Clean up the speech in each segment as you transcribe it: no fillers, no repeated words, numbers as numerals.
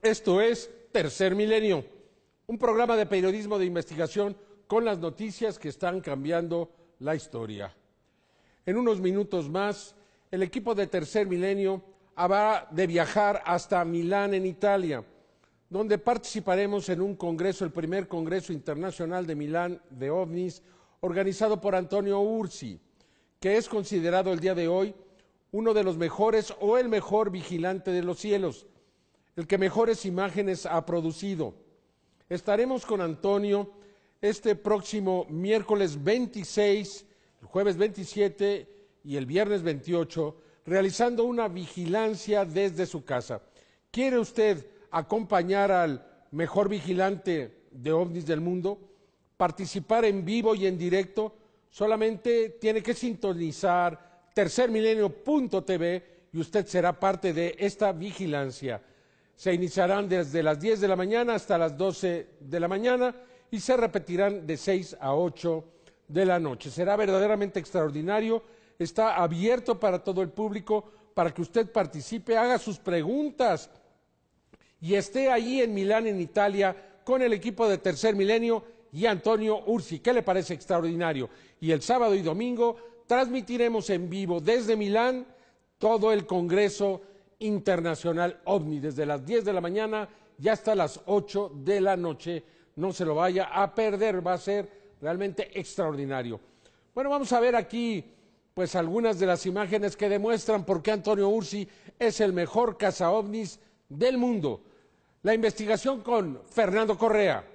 Esto es Tercer Milenio, un programa de periodismo de investigación con las noticias que están cambiando la historia. En unos minutos más, el equipo de Tercer Milenio habrá de viajar hasta Milán, en Italia, donde participaremos en un congreso, el primer Congreso Internacional de Milán de OVNIs, organizado por Antonio Ursi, que es considerado el día de hoy uno de los mejores o el mejor vigilante de los cielos, el que mejores imágenes ha producido. Estaremos con Antonio este próximo miércoles 26, el jueves 27 y el viernes 28, realizando una vigilancia desde su casa. ¿Quiere usted acompañar al mejor vigilante de ovnis del mundo? Participar en vivo y en directo. Solamente tiene que sintonizar tercermilenio.tv y usted será parte de esta vigilancia. Se iniciarán desde las 10 de la mañana hasta las 12 de la mañana y se repetirán de 6 a 8 de la noche. Será verdaderamente extraordinario, está abierto para todo el público, para que usted participe, haga sus preguntas y esté allí en Milán, en Italia, con el equipo de Tercer Milenio y Antonio Ursi. ¿Qué le parece extraordinario? Y el sábado y domingo transmitiremos en vivo desde Milán todo el Congreso Internacional OVNI, desde las 10 de la mañana y hasta las 8 de la noche. No se lo vaya a perder, va a ser realmente extraordinario. Bueno, vamos a ver aquí pues algunas de las imágenes que demuestran por qué Antonio Ursi es el mejor cazaovnis del mundo. La investigación con Fernando Correa.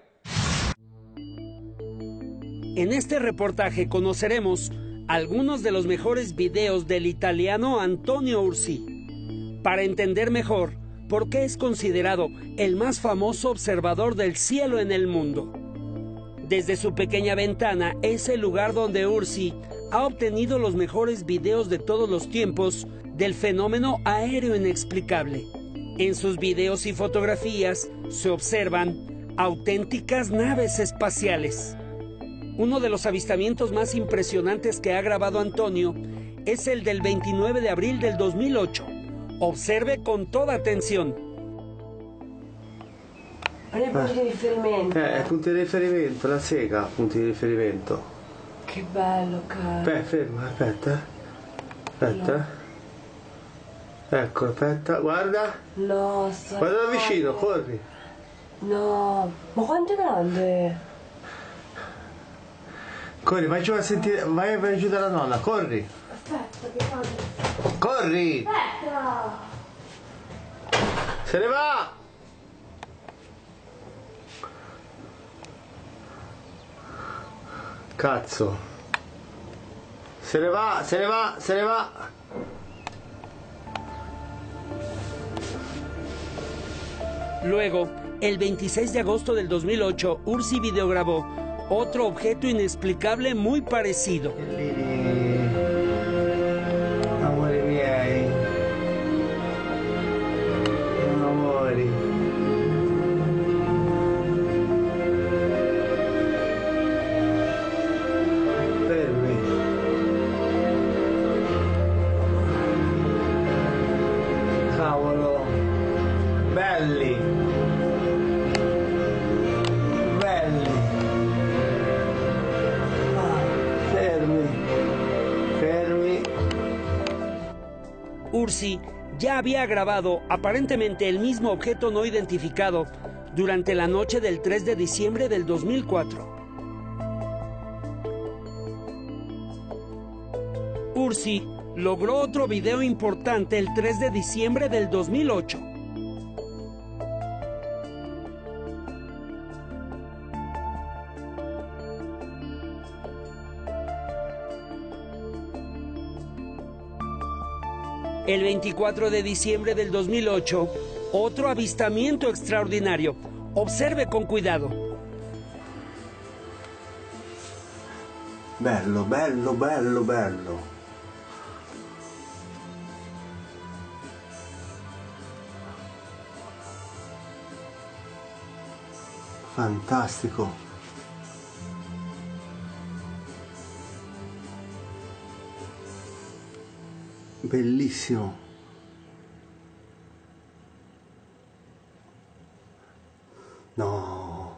En este reportaje conoceremos algunos de los mejores videos del italiano Antonio Ursi, para entender mejor por qué es considerado el más famoso observador del cielo en el mundo. Desde su pequeña ventana es el lugar donde Ursi ha obtenido los mejores videos de todos los tiempos del fenómeno aéreo inexplicable. En sus videos y fotografías se observan auténticas naves espaciales. Uno de los avistamientos más impresionantes que ha grabado Antonio es el del 29 de abril del 2008. Observe con toda atención. Punti di riferimento. Punti di riferimento, la sega, punti di riferimento. Che bello, caro. Ferma, aspetta. Aspetta. Ecco, aspetta, guarda. No, Guarda da vicino, corri. No, ma quanto è grande? Corri, vai giù a sentire, vai giù dalla nonna, corri. Aspetta, che vado. Corri! Aspetta! Se ne va! Cazzo! Se ne va, se ne va, se ne va! Luego, el 26 de agosto del 2008, Ursi videograbó otro objeto inexplicable muy parecido. Amori miei. Amori. Fermi. Cavolo. Belli. Belli. Fermi. Fermi. Ursi ya había grabado aparentemente el mismo objeto no identificado durante la noche del 3 de diciembre del 2004. Ursi logró otro video importante el 3 de diciembre del 2008. El 24 de diciembre del 2008, otro avistamiento extraordinario. Observe con cuidado. Bello, bello, bello, bello. Fantastico. Bellissimo. No.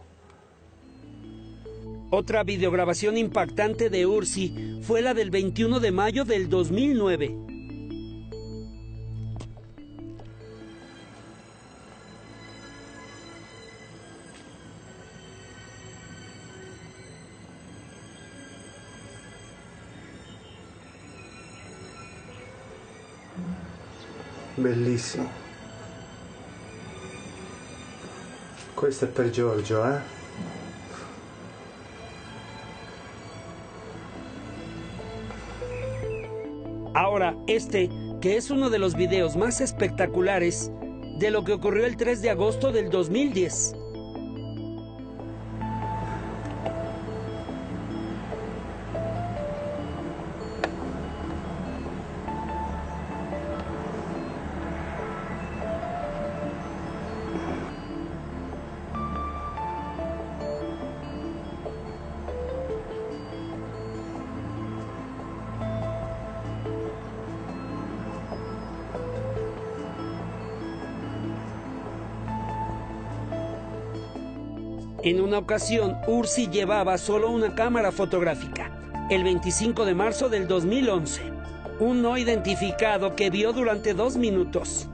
Otra videograbación impactante de Ursi fue la del 21 de mayo del 2009. Bellissimo. Questo è per Giorgio, eh? Ahora, que es uno de los videos más espectaculares de lo que ocurrió el 3 de agosto del 2010. En una ocasión, Ursi llevaba solo una cámara fotográfica, el 25 de marzo del 2011. Un no identificado que vio durante 2 minutos.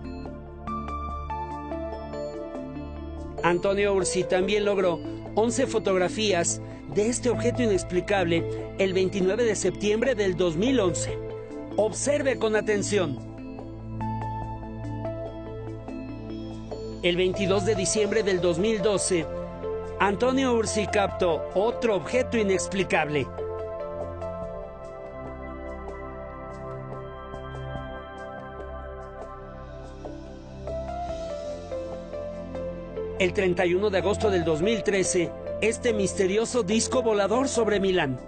Antonio Ursi también logró 11 fotografías de este objeto inexplicable el 29 de septiembre del 2011. Observe con atención. El 22 de diciembre del 2012, Antonio Ursi captó otro objeto inexplicable. El 31 de agosto del 2013, este misterioso disco volador sobre Milán.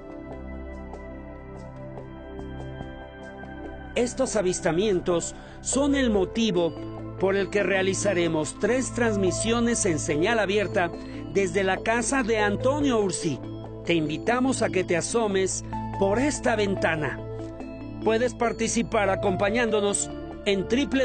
Estos avistamientos son el motivo por el que realizaremos 3 transmisiones en señal abierta desde la casa de Antonio Ursi. Te invitamos a que te asomes por esta ventana. Puedes participar acompañándonos en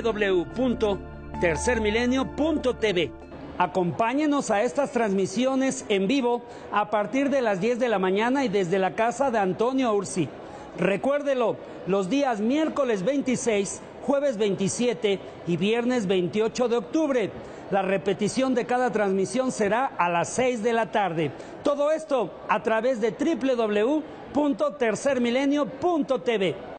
www.tercermilenio.tv. Acompáñenos a estas transmisiones en vivo a partir de las 10 de la mañana y desde la casa de Antonio Ursi. Recuérdelo, los días miércoles 26, jueves 27 y viernes 28 de octubre. La repetición de cada transmisión será a las 6 de la tarde. Todo esto a través de www.tercermilenio.tv.